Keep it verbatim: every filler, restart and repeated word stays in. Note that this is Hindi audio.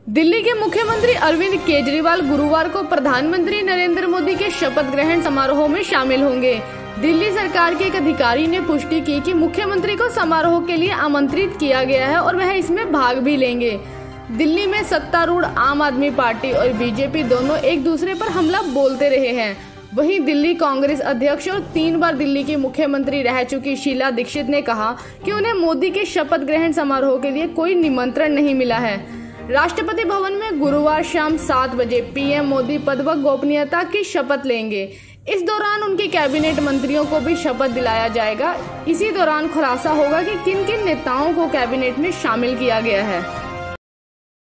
दिल्ली के मुख्यमंत्री अरविंद केजरीवाल गुरुवार को प्रधानमंत्री नरेंद्र मोदी के शपथ ग्रहण समारोह में शामिल होंगे। दिल्ली सरकार के एक अधिकारी ने पुष्टि की कि मुख्यमंत्री को समारोह के लिए आमंत्रित किया गया है और वह इसमें भाग भी लेंगे। दिल्ली में सत्तारूढ़ आम आदमी पार्टी और बीजेपी दोनों एक दूसरे पर हमला बोलते रहे हैं। वहीं दिल्ली कांग्रेस अध्यक्ष और तीन बार दिल्ली की मुख्यमंत्री रह चुकी शीला दीक्षित ने कहा कि उन्हें मोदी के शपथ ग्रहण समारोह के लिए कोई निमंत्रण नहीं मिला है। राष्ट्रपति भवन में गुरुवार शाम सात बजे पीएम मोदी पद व गोपनीयता की शपथ लेंगे। इस दौरान उनके कैबिनेट मंत्रियों को भी शपथ दिलाया जाएगा। इसी दौरान खुलासा होगा कि किन किन नेताओं को कैबिनेट में शामिल किया गया है।